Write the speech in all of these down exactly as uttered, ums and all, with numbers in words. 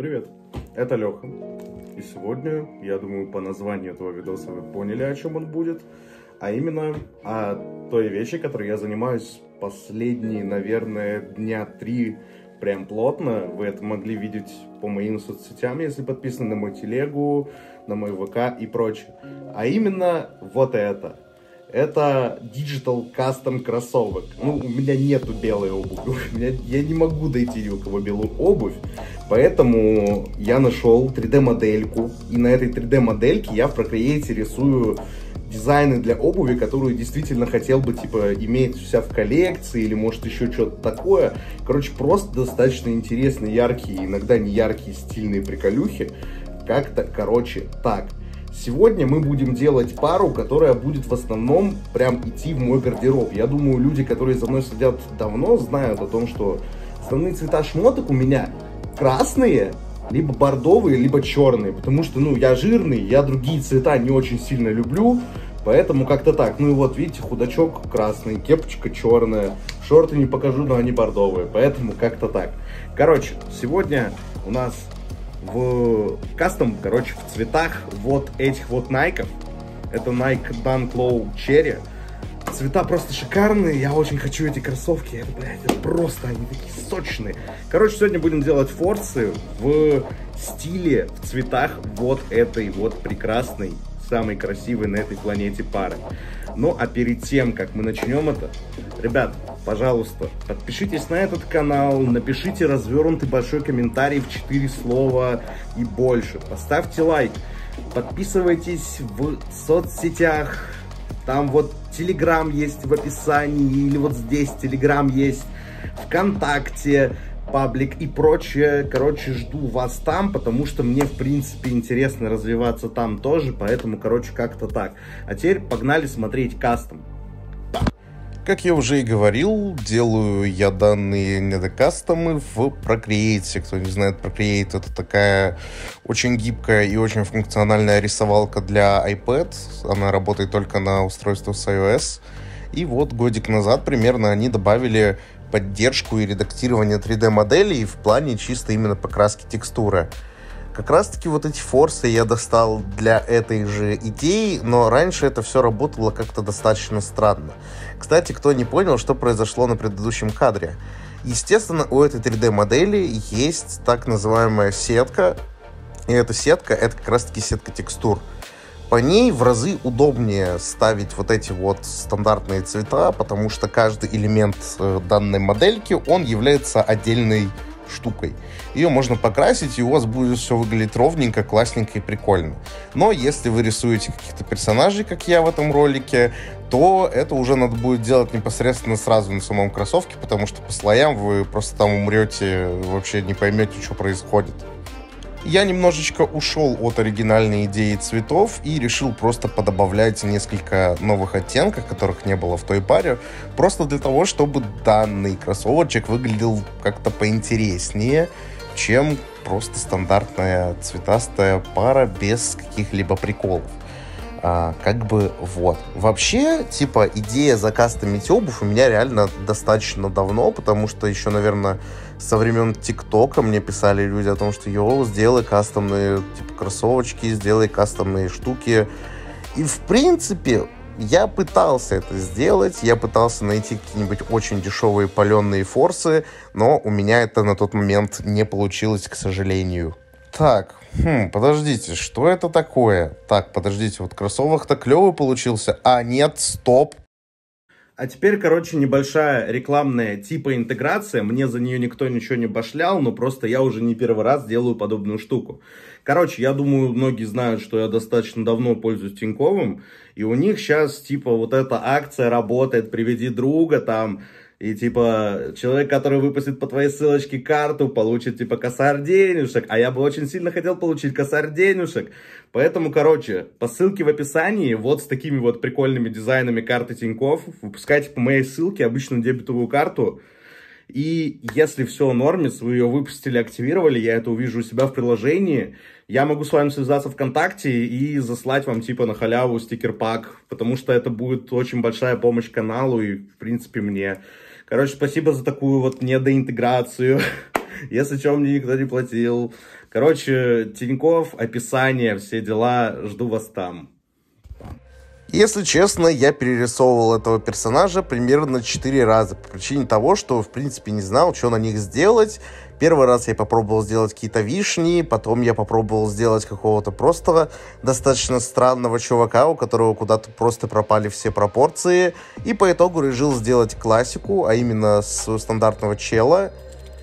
Привет, это Леха. И сегодня, я думаю, по названию этого видоса вы поняли, о чем он будет. А именно о той вещи, которой я занимаюсь последние, наверное, дня три прям плотно. Вы это могли видеть по моим соцсетям, если подписаны на мою телегу, на мой ВК и прочее. А именно вот это. Это Digital Custom кроссовок. Ну, у меня нету белой обуви. У меня, я не могу найти ни у кого белую обувь. Поэтому я нашел три дэ модельку. И на этой три дэ модельке я в Procreate рисую дизайны для обуви, которую действительно хотел бы, типа, иметь вся в коллекции. Или, может, еще что-то такое. Короче, просто достаточно интересные, яркие, иногда не яркие, стильные приколюхи. Как-то, короче, так. Сегодня мы будем делать пару, которая будет в основном прям идти в мой гардероб. Я думаю, люди, которые за мной следят давно, знают о том, что основные цвета шмоток у меня красные, либо бордовые, либо черные. Потому что, ну, я жирный, я другие цвета не очень сильно люблю. Поэтому как-то так. Ну и вот, видите, худачок красный, кепочка черная. Шорты не покажу, но они бордовые. Поэтому как-то так. Короче, сегодня у нас... в кастом, короче, в цветах вот этих вот найков. Это Nike Dunk Low Cherry. Цвета просто шикарные. Я очень хочу эти кроссовки. Это, блядь, это просто они такие сочные. Короче, сегодня будем делать форсы в стиле, в цветах вот этой вот прекрасной, самой красивой на этой планете пары. Ну, а перед тем, как мы начнем это, ребят, пожалуйста, подпишитесь на этот канал, напишите развернутый большой комментарий в четыре слова и больше, поставьте лайк, подписывайтесь в соцсетях, там вот Телеграм есть в описании, или вот здесь Телеграм есть, ВКонтакте, паблик и прочее. Короче, жду вас там, потому что мне, в принципе, интересно развиваться там тоже, поэтому, короче, как-то так. А теперь погнали смотреть кастом. Как я уже и говорил, делаю я данные недокастомы в Procreate. Кто не знает, Procreate — это такая очень гибкая и очень функциональная рисовалка для iPad. Она работает только на устройствах с iOS. И вот годик назад примерно они добавили поддержку и редактирование три дэ моделей в плане чисто именно покраски текстуры. Как раз таки вот эти форсы я достал для этой же идеи, но раньше это все работало как-то достаточно странно. Кстати, кто не понял, что произошло на предыдущем кадре. Естественно, у этой три дэ модели есть так называемая сетка, и эта сетка — это как раз таки сетка текстур. По ней в разы удобнее ставить вот эти вот стандартные цвета, потому что каждый элемент данной модельки, он является отдельной штукой. Ее можно покрасить, и у вас будет все выглядеть ровненько, классненько и прикольно. Но если вы рисуете каких-то персонажей, как я в этом ролике, то это уже надо будет делать непосредственно сразу на самом кроссовке, потому что по слоям вы просто там умрете, вообще не поймете, что происходит. Я немножечко ушел от оригинальной идеи цветов и решил просто подобавлять несколько новых оттенков, которых не было в той паре, просто для того, чтобы данный кроссовочек выглядел как-то поинтереснее, чем просто стандартная цветастая пара без каких-либо приколов. А, как бы вот. Вообще, типа, идея закастомить обувь у меня реально достаточно давно, потому что еще, наверное, со времен ТикТока мне писали люди о том, что йоу, сделай кастомные, типа, кроссовочки, сделай кастомные штуки. И, в принципе, я пытался это сделать, я пытался найти какие-нибудь очень дешевые паленые форсы, но у меня это на тот момент не получилось, к сожалению. Так, хм, подождите, что это такое? Так, подождите, вот кроссовок-то клевый получился. А, нет, стоп. А теперь, короче, небольшая рекламная типа интеграция. Мне за нее никто ничего не башлял, но просто я уже не первый раз делаю подобную штуку. Короче, я думаю, многие знают, что я достаточно давно пользуюсь Тиньковым, и у них сейчас, типа, вот эта акция работает, приведи друга там. И, типа, человек, который выпустит по твоей ссылочке карту, получит, типа, косарь денежек. А я бы очень сильно хотел получить косарь денежек. Поэтому, короче, по ссылке в описании, вот с такими вот прикольными дизайнами карты Тинькофф, выпускайте по моей ссылке обычную дебетовую карту. И если все нормис, вы ее выпустили, активировали, я это увижу у себя в приложении, я могу с вами связаться ВКонтакте и заслать вам, типа, на халяву стикер-пак. Потому что это будет очень большая помощь каналу и, в принципе, мне. Короче, спасибо за такую вот недоинтеграцию. Если что, мне никто не платил. Короче, Тинькофф, описание, все дела, жду вас там. Если честно, я перерисовывал этого персонажа примерно четыре раза, по причине того, что, в принципе, не знал, что на них сделать. Первый раз я попробовал сделать какие-то вишни, потом я попробовал сделать какого-то просто достаточно странного чувака, у которого куда-то просто пропали все пропорции, и по итогу решил сделать классику, а именно с стандартного чела,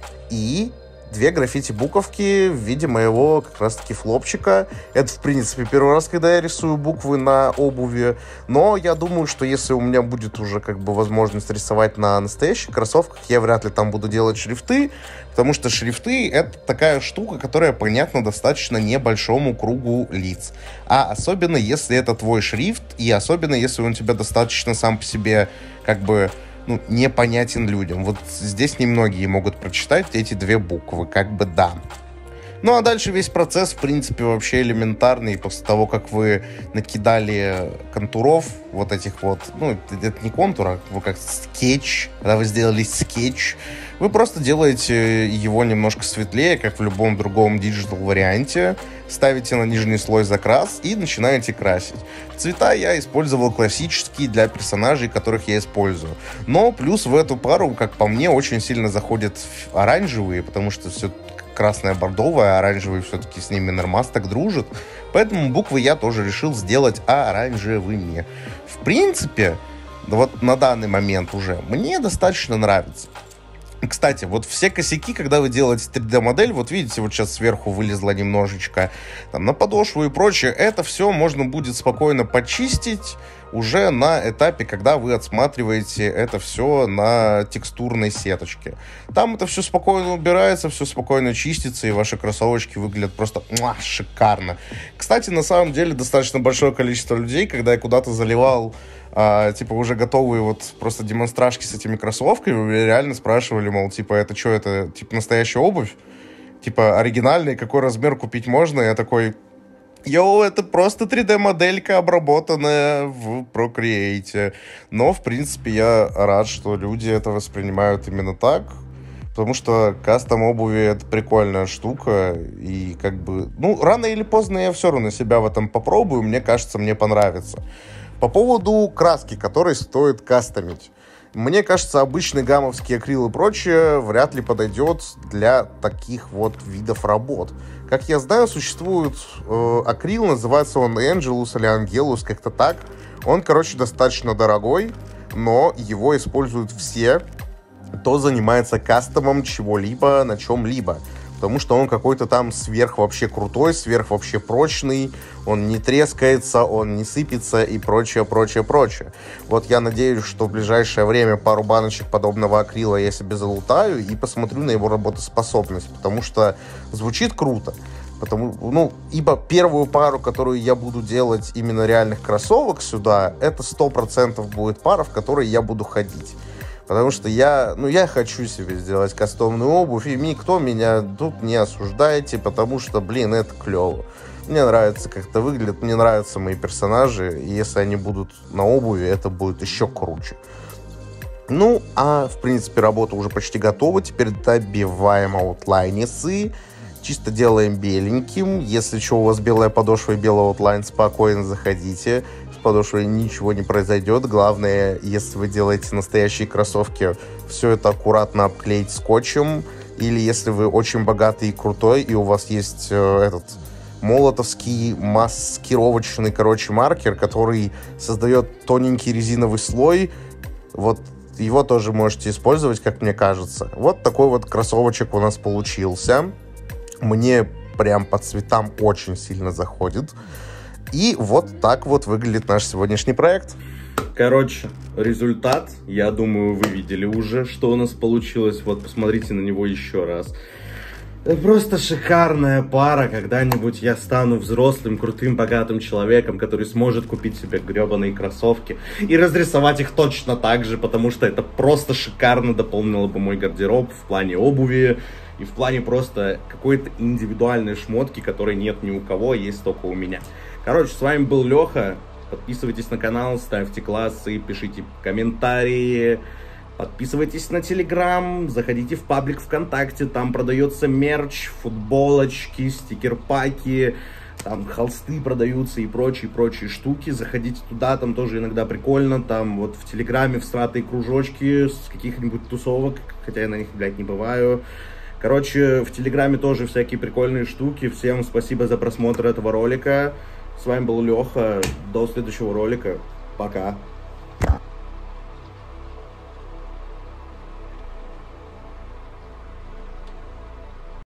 и две граффити-буковки в виде моего как раз-таки флопчика. Это, в принципе, первый раз, когда я рисую буквы на обуви. Но я думаю, что если у меня будет уже как бы возможность рисовать на настоящих кроссовках, я вряд ли там буду делать шрифты, потому что шрифты — это такая штука, которая понятна достаточно небольшому кругу лиц. А особенно, если это твой шрифт, и особенно, если он у тебя достаточно сам по себе как бы... ну, непонятен людям. Вот здесь немногие могут прочитать эти две буквы, как бы да. Ну, а дальше весь процесс, в принципе, вообще элементарный. После того, как вы накидали контуров, вот этих вот, ну, это не контур, а вы как скетч, когда вы сделали скетч, вы просто делаете его немножко светлее, как в любом другом диджитал-варианте, ставите на нижний слой закрас и начинаете красить. Цвета я использовал классические для персонажей, которых я использую. Но плюс в эту пару, как по мне, очень сильно заходят оранжевые, потому что все красное, бордовое, а оранжевый все-таки с ними нормас так дружит. Поэтому буквы я тоже решил сделать оранжевыми. В принципе, вот на данный момент уже мне достаточно нравится. Кстати, вот все косяки, когда вы делаете три дэ-модель, вот видите, вот сейчас сверху вылезла немножечко там, на подошву и прочее, это все можно будет спокойно почистить уже на этапе, когда вы отсматриваете это все на текстурной сеточке. Там это все спокойно убирается, все спокойно чистится, и ваши кроссовочки выглядят просто муа, шикарно. Кстати, на самом деле, достаточно большое количество людей, когда я куда-то заливал А, типа, уже готовые вот просто демонстражки с этими кроссовками, реально спрашивали, мол, типа, это что, это, типа, настоящая обувь? Типа, оригинальный, какой размер купить можно? Я такой, йоу, это просто три дэ-моделька, обработанная в Procreate. Но, в принципе, я рад, что люди это воспринимают именно так, потому что кастом обуви — это прикольная штука, и как бы, ну, рано или поздно я все равно себя в этом попробую, мне кажется, мне понравится. По поводу краски, которой стоит кастомить. Мне кажется, обычный гамовский акрил и прочее вряд ли подойдет для таких вот видов работ. Как я знаю, существует э, акрил, называется он Angelus или Angelus, как-то так. Он, короче, достаточно дорогой, но его используют все, кто занимается кастомом чего-либо на чем-либо. Потому что он какой-то там сверх вообще крутой, сверх вообще прочный, он не трескается, он не сыпется и прочее, прочее, прочее. Вот я надеюсь, что в ближайшее время пару баночек подобного акрила я себе залутаю и посмотрю на его работоспособность, потому что звучит круто. Потому, ну, ибо первую пару, которую я буду делать именно реальных кроссовок сюда, это сто процентов будет пара, в которой я буду ходить. Потому что я, ну, я хочу себе сделать кастомную обувь, и никто меня тут не осуждайте, потому что, блин, это клево. Мне нравится, как это выглядит, мне нравятся мои персонажи, и если они будут на обуви, это будет еще круче. Ну, а, в принципе, работа уже почти готова, теперь добиваем аутлайнисы, чисто делаем беленьким. Если что, у вас белая подошва и белый аутлайн, спокойно заходите. С подошвой ничего не произойдет. Главное, если вы делаете настоящие кроссовки, все это аккуратно обклеить скотчем. Или если вы очень богатый и крутой, и у вас есть э, этот молотовский маскировочный, короче, маркер, который создает тоненький резиновый слой, вот его тоже можете использовать, как мне кажется. Вот такой вот кроссовочек у нас получился. Мне прям по цветам очень сильно заходит. И вот так вот выглядит наш сегодняшний проект. Короче, результат, я думаю, вы видели уже, что у нас получилось. Вот, посмотрите на него еще раз. Это просто шикарная пара. Когда-нибудь я стану взрослым, крутым, богатым человеком, который сможет купить себе гребаные кроссовки и разрисовать их точно так же, потому что это просто шикарно дополнило бы мой гардероб в плане обуви и в плане просто какой-то индивидуальной шмотки, которой нет ни у кого, есть только у меня. Короче, с вами был Леха. Подписывайтесь на канал, ставьте классы, пишите комментарии. Подписывайтесь на Телеграм, заходите в паблик ВКонтакте, там продается мерч, футболочки, стикер-паки, там холсты продаются и прочие-прочие штуки. Заходите туда, там тоже иногда прикольно. Там вот в Телеграме всратые кружочки с каких-нибудь тусовок, хотя я на них, блядь, не бываю. Короче, в Телеграме тоже всякие прикольные штуки. Всем спасибо за просмотр этого ролика. С вами был Леха. До следующего ролика. Пока.